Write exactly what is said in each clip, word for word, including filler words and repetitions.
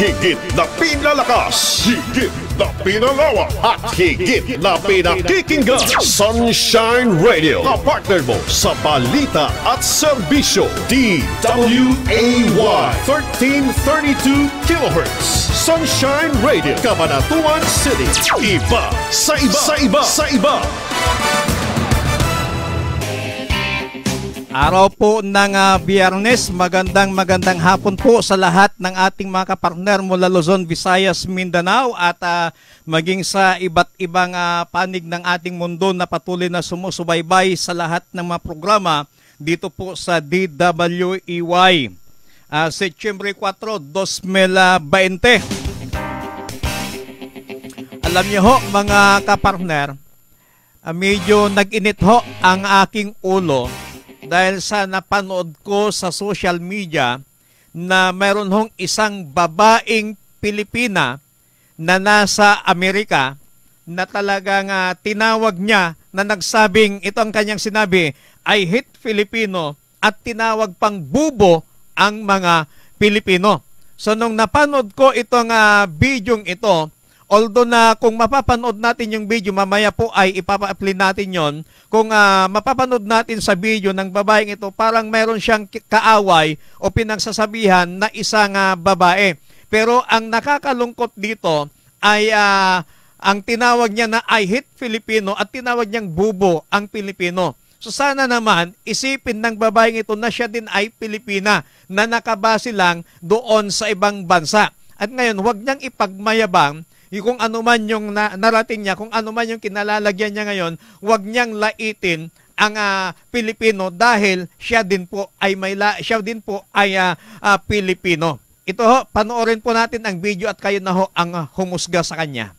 Higit na pinalakas, higit na pinalawak, at higit na pinakikinggan. Sunshine Radio, kapartner mo sa balita at serbisyo. D W A Y thirteen thirty-two kilohertz. Sunshine Radio, Cabanatuan City. Iba sa iba sa iba sa iba. Araw po ng uh, Biyernes, magandang magandang hapon po sa lahat ng ating mga kapartner mula Luzon, Visayas, Mindanao at uh, maging sa iba't ibang uh, panig ng ating mundo na patuloy na sumusubaybay sa lahat ng mga programa dito po sa D W E Y. Uh, Setyembre four, twenty twenty. Alam niyo ho mga kapartner, uh, medyo nag-init ho ang aking ulo dahil sa napanood ko sa social media na mayroon hong isang babaeng Pilipina na nasa Amerika na talagang uh, tinawag niya na nagsabing, ito ang kanyang sinabi, I hate Filipino, at tinawag pang bubo ang mga Pilipino. So nung napanood ko itong uh, bidyong ito, although na kung mapapanood natin yung video, mamaya po ay ipapa-upload natin yon. Kung uh, mapapanood natin sa video ng babaeng ito, parang meron siyang kaaway o pinagsasabihan na isang uh, babae. Pero ang nakakalungkot dito ay uh, ang tinawag niya na I hate Filipino at tinawag niyang bubo ang Pilipino. So sana naman isipin ng babaeng ito na siya din ay Pilipina na nakabase lang doon sa ibang bansa. At ngayon, huwag niyang ipagmayabang kung ano man yung na, narating niya, kung ano man yung kinalalagyan niya ngayon, huwag niyang laitin ang uh, Pilipino dahil siya din po ay may la, siya din po ay uh, uh, Pilipino. Ito ho, panoorin po natin ang video at kayo na ho ang uh, humusga sa kanya.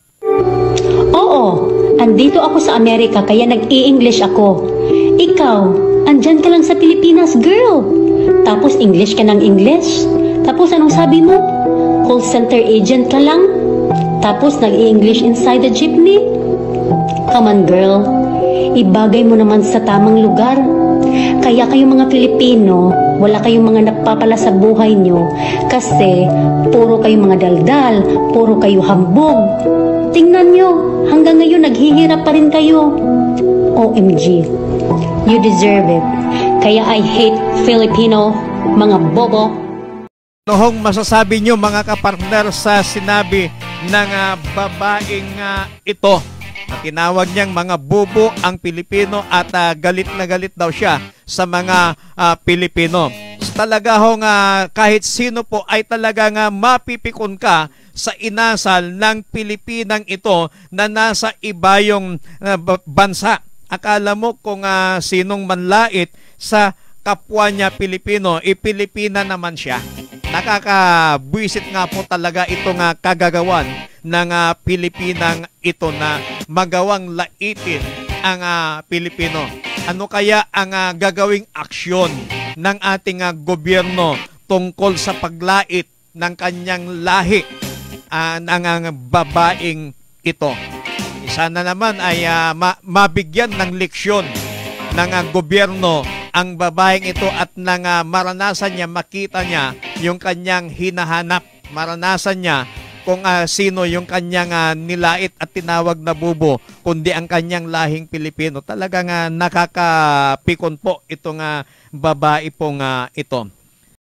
Oo, andito ako sa Amerika kaya nag-i-English ako. Ikaw, andyan ka lang sa Pilipinas, girl. Tapos English ka ng English. Tapos anong sabi mo? Call center agent ka lang? Tapos nag-i-English inside the jeepney? Come on girl, ibagay mo naman sa tamang lugar. Kaya kayong mga Pilipino, wala kayong mga nagpapala sa buhay nyo kasi puro kayong mga daldal, puro kayo hambog. Tingnan nyo, hanggang ngayon naghihirap pa rin kayo. O M G, you deserve it. Kaya I hate Filipino, mga bobo. Nohong masasabi nyo mga kapartner sa sinabi ng uh, babaeng uh, ito na tinawag niyang mga bubo ang Pilipino at uh, galit na galit daw siya sa mga uh, Pilipino. So, talaga hong uh, kahit sino po ay talagang uh, mapipikon ka sa inasal ng Pilipinang ito na nasa iba yung uh, bansa. Akala mo kung uh, sinong manlait sa kapwa niya Pilipino, ipilipina naman siya. Nakakabwisit nga po talaga itong uh, kagagawan ng uh, Pilipinang ito na magawang laitin ang uh, Pilipino. Ano kaya ang uh, gagawing aksyon ng ating uh, gobyerno tungkol sa paglait ng kanyang lahi uh, ng uh, babaeng ito? Sana naman ay uh, ma mabigyan ng leksyon ng uh, gobyerno ang babaeng ito at nang uh, maranasan niya, makita niya yung kanyang hinahanap, maranasan niya kung uh, sino yung kanyang uh, nilait at tinawag na bubo, kundi ang kanyang lahing Pilipino. Talagang uh, nakakapikon po itong uh, babae pong uh, ito.